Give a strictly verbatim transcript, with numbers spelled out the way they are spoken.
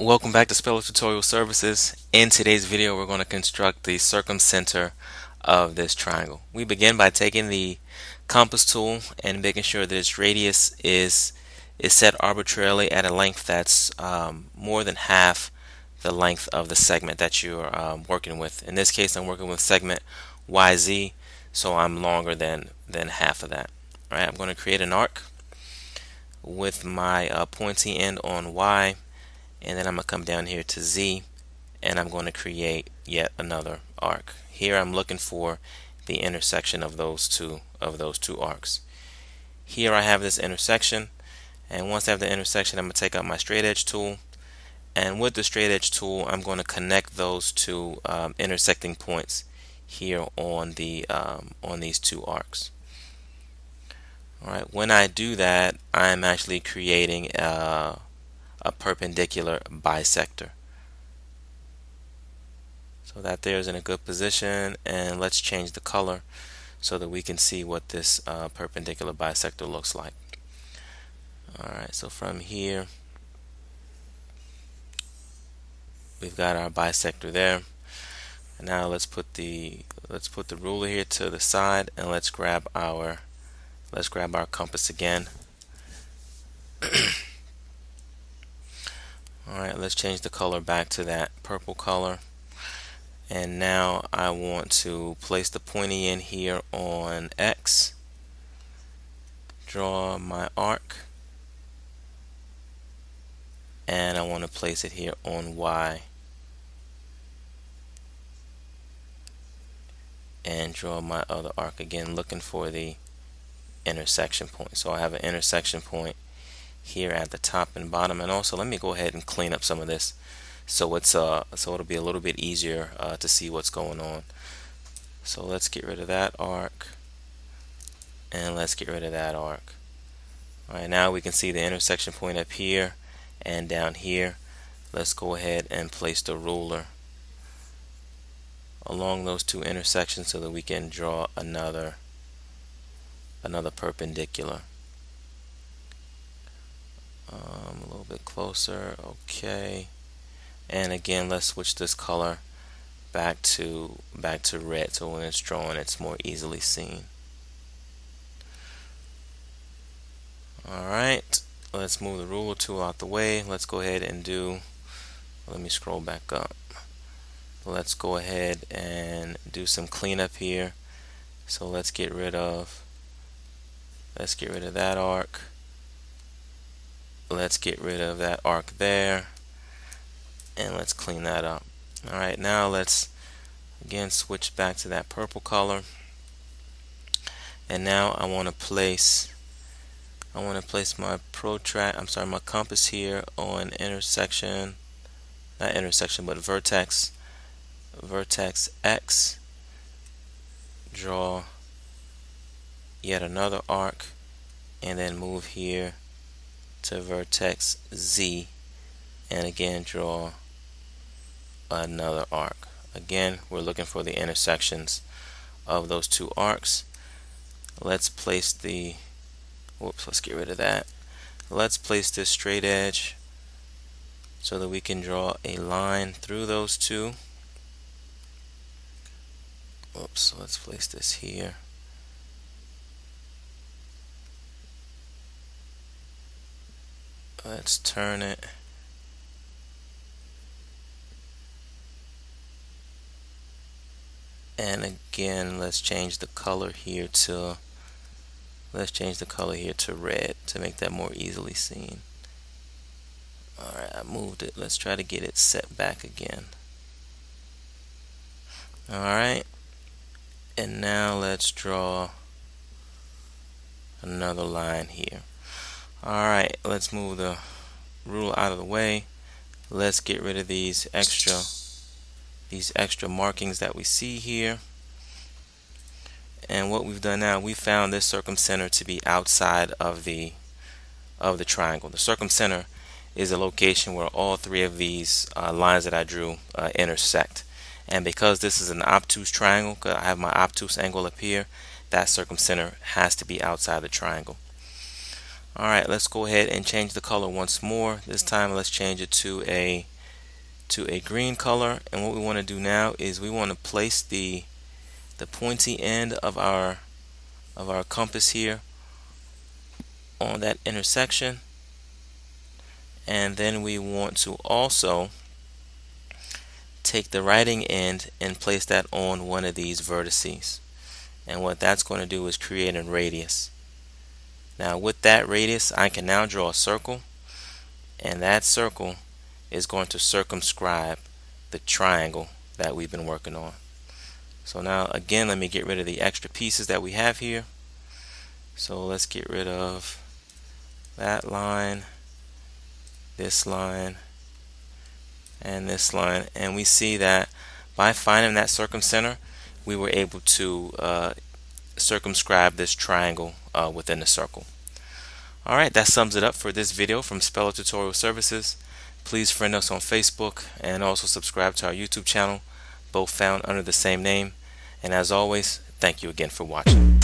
Welcome back to Speller Tutorial Services. In today's video, we're going to construct the circumcenter of this triangle. We begin by taking the compass tool and making sure that its radius is is set arbitrarily at a length that's um, more than half the length of the segment that you're um, working with. In this case, I'm working with segment Y Z, so I'm longer than than half of that. All right, I'm going to create an arc with my uh, pointy end on Y. And then I'm going to come down here to Z, and I'm going to create yet another arc. Here I'm looking for the intersection of those two of those two arcs. Here I have this intersection, and once I have the intersection, I'm going to take out my straight edge tool, and with the straight edge tool I'm going to connect those two um, intersecting points here on the um, on these two arcs. Alright, when I do that, I'm actually creating a a perpendicular bisector. So that there's in a good position, and let's change the color so that we can see what this uh, perpendicular bisector looks like. Alright, so from here we've got our bisector there. And now let's put the let's put the ruler here to the side, and let's grab our let's grab our compass again. Alright, let's change the color back to that purple color. And now I want to place the pointy end here on X. Draw my arc. And I want to place it here on Y. And draw my other arc again, looking for the intersection point. So I have an intersection point here at the top and bottom. And also, let me go ahead and clean up some of this so it's uh so it'll be a little bit easier uh, to see what's going on. So let's get rid of that arc, and let's get rid of that arc. Alright, now we can see the intersection point up here and down here. Let's go ahead and place the ruler along those two intersections so that we can draw another another perpendicular. Um, a little bit closer, okay. And again, let's switch this color back to back to red, so when it's drawn, it's more easily seen. All right, let's move the ruler tool out the way. Let's go ahead and do. Let me scroll back up. Let's go ahead and do some cleanup here. So let's get rid of. Let's get rid of that arc. Let's get rid of that arc there, and let's clean that up. Alright, now let's again switch back to that purple color, and now I want to place I want to place my protract I'm sorry my compass here on intersection not intersection but vertex vertex X. Draw yet another arc, and then move here to vertex Z, and again draw another arc. Again, we're looking for the intersections of those two arcs. Let's place the whoops let's get rid of that. Let's place this straight edge so that we can draw a line through those two. Oops, let's place this here. Let's turn it. And again, let's change the color here to let's change the color here to red to make that more easily seen. Alright, I moved it. Let's try to get it set back again. Alright. And now let's draw another line here. Alright, let's move the ruler out of the way. Let's get rid of these extra these extra markings that we see here. And what we've done now, we found this circumcenter to be outside of the of the triangle. The circumcenter is a location where all three of these uh, lines that I drew uh, intersect. And because this is an obtuse triangle, because I have my obtuse angle up here, that circumcenter has to be outside the triangle. Alright, let's go ahead and change the color once more. This time let's change it to a to a green color, and what we want to do now is we want to place the the pointy end of our of our compass here on that intersection, and then we want to also take the writing end and place that on one of these vertices, and what that's going to do is create a radius. Now with that radius I can now draw a circle, and that circle is going to circumscribe the triangle that we've been working on. So now again, let me get rid of the extra pieces that we have here. So let's get rid of that line, this line, and this line, and we see that by finding that circumcenter we were able to uh, circumscribe this triangle uh, within the circle. Alright, that sums it up for this video from Speller Tutorial Services. Please friend us on Facebook and also subscribe to our YouTube channel, both found under the same name. And as always, thank you again for watching.